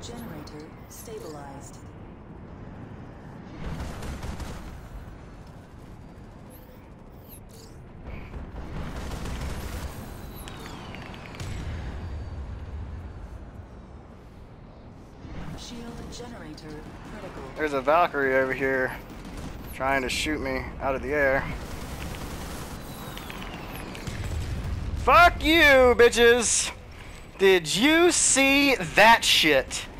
Generator stabilized. Shield generator critical. There's a Valkyrie over here trying to shoot me out of the air. Fuck you, bitches! Did you see that shit?